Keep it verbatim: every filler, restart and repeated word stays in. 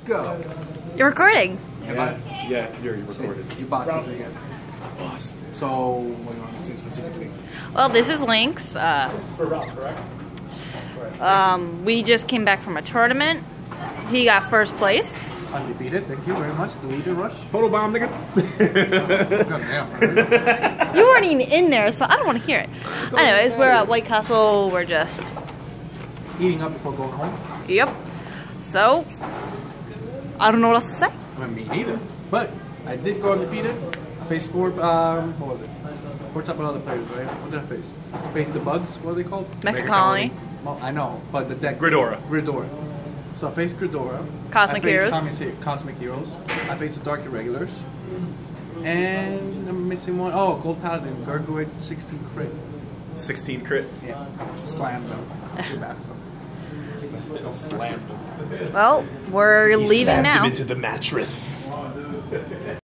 go. You're recording. Yeah, yeah, you're recorded. You bought this again. Lost. So, what do you want to see specifically? Well, this is Lynx. Uh, For Ralph, correct? um, we just came back from a tournament. He got first place. Undefeated, thank you very much. Deleted rush. Photobomb, nigga. Goddamn. You weren't even in there, so I don't want to hear it. Anyways, we're at White Castle. We're just... Eating up before going home? Yep. So, I don't know what else to say. I mean, me neither. But I did go undefeated. I faced four, um, what was it? Four type of other players, right? What did I face? I faced the Bugs, what are they called? Mecha Colony. Well, I know, but the deck. Gridora. Gridora. So I faced Gridora. Cosmic I faced Heroes. Cosmic, Cosmic Heroes. I faced the Dark Irregulars. And I'm missing one. Oh, Gold Paladin, Gargoyle sixteen crit. sixteen crit. Yeah. Slammed them. Too bad. Slammed him. Well, we're He leaving slammed now. him into the mattress.